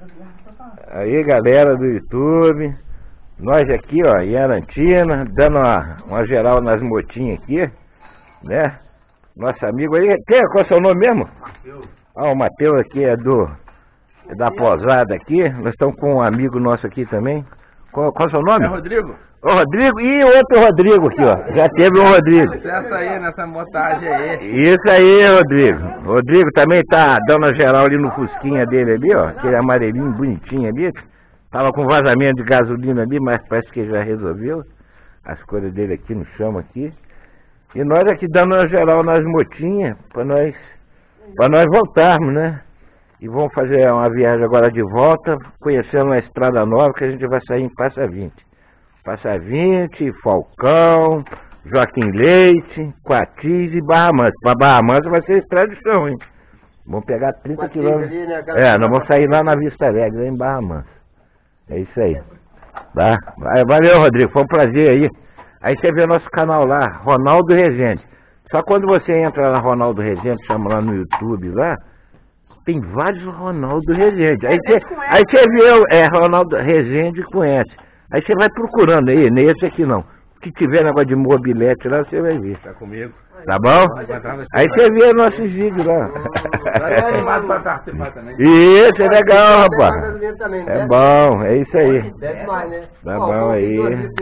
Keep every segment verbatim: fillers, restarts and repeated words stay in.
Aí, galera do YouTube, nós aqui, ó, em Arantina, dando uma, uma geral nas motinhas aqui, né? Nosso amigo aí, quem, qual é o seu nome mesmo? Mateus. Ah, o Mateus aqui é do é da posada aqui, nós estamos com um amigo nosso aqui também. Qual, qual é o seu nome? É Rodrigo. Ô Rodrigo, e outro Rodrigo aqui, ó, já teve um Rodrigo. Essa aí, nessa motagem aí. Isso aí, Rodrigo. Rodrigo também tá dando a geral ali no fusquinha dele ali, ó, aquele amarelinho bonitinho ali. Tava com vazamento de gasolina ali, mas parece que já resolveu. As coisas dele aqui no chão aqui. E nós aqui dando uma geral nas motinhas, pra nós, pra nós voltarmos, né? E vamos fazer uma viagem agora de volta, conhecendo uma estrada nova que a gente vai sair em Passa vinte. Passa vinte, Falcão, Joaquim Leite, Quatis e Barra Mansa. Pra Barra Mansa vai ser estrada de chão, hein? Vamos pegar trinta quilômetros. É, nós vamos sair lá na Vista Alegre, lá em Barra Mansa. É isso aí. Tá? Valeu, Rodrigo. Foi um prazer aí. Aí você vê o nosso canal lá, Ronaldo Rezende. Só quando você entra lá na Ronaldo Rezende, chama lá no YouTube lá, tem vários Ronaldo Rezende. Aí você, aí você vê, é, Ronaldo Rezende conhece. Aí você vai procurando aí, nesse aqui não. Se tiver negócio de mobilete lá, você vai ver. Tá comigo. Tá bom? Aí você vê nossos vídeos lá. Isso, é legal, rapaz. É bom, é isso aí. Tá bom aí.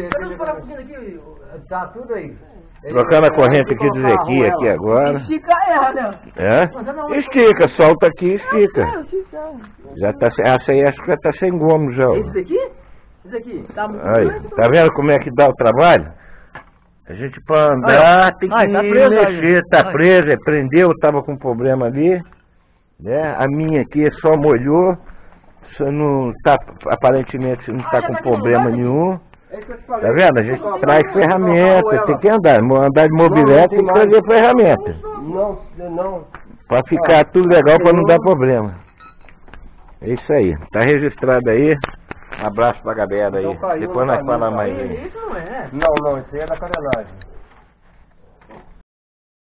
Tá tudo aí. Trocando a corrente aqui do Zequinha aqui agora. Estica ela, né? É? Estica, solta aqui, estica. Já tá, essa aí acho que já tá sem gomo já. Esse daqui? Esse aqui? Tá muito aí, tá vendo como é que dá o trabalho? A gente pra andar ai, tem que ai, tá preso, mexer, tá ai. preso, é, prendeu, tava com problema ali, né? A minha aqui só molhou, só não tá, aparentemente não tá com problema nenhum. Tá vendo? A gente traz ferramenta, tem que andar, andar de mobilete tem que trazer ferramenta. Não, não. Pra ficar tudo legal, pra não dar problema. É isso aí, tá registrado aí. Um abraço pra galera aí. Depois nós falamos mais aí. Isso não é. Não, não, isso aí é da carenagem.